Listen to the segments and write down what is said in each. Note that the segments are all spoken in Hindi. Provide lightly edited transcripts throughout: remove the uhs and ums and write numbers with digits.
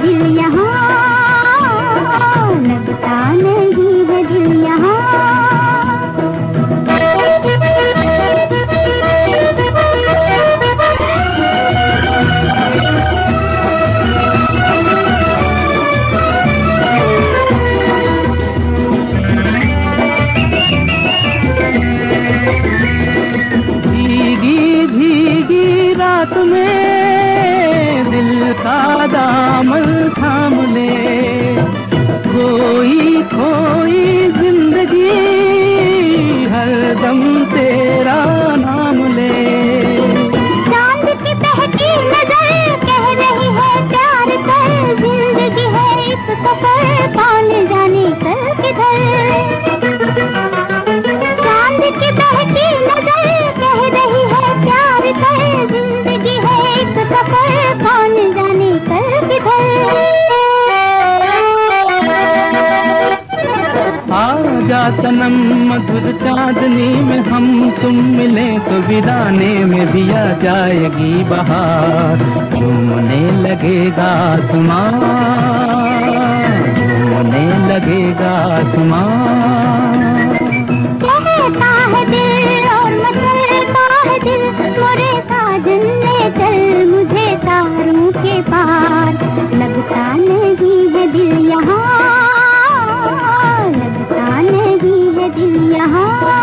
दिल यहाँ, लगता नहीं है दिल यहाँ। रात में दिल का दामन थाम ले, कोई खोई जिंदगी हर दम तेरा नाम ले। चांद की बहकी नजर कह रही है प्यार कर, जिंदगी है एक सफर कौन जाने कल किधर। चांद की बहकी नजर कह रही है प्यार कर, जिंदगी है एक सफर कौन जाने कल किधर। आजा सनम मधुर चांदनी में हम तुम मिले तो वीराने में भी आ जाएगी बहार। झूमने लगेगा आसमां, झूमने लगेगा आसमां। कहता है दिल और मचलता है दिल, मोरे साजन ले चल मुझे तारों के पार। लगता नहीं है दिल यहाँ, लगता नहीं है दिल यहाँ।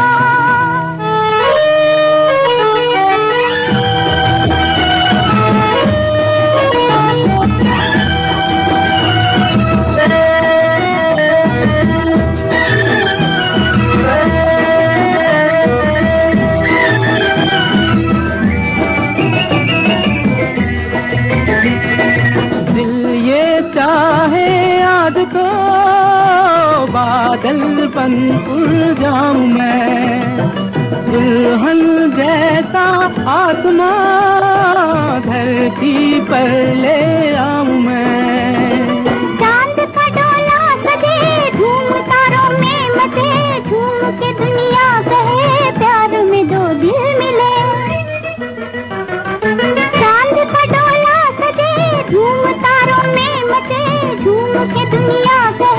चाहे आज तो बादल बन उड़ जाऊं मैं, दुल्हन जैसा आसमां धरती पर ले आऊं मैं। चांद का डोला सजे झूम तारों में मचे, झूम के दुनिया कहे प्यार में दो दिल मिले। चांद का डोला सजे झूम तारों में मचे, झूम के दुनिया कहे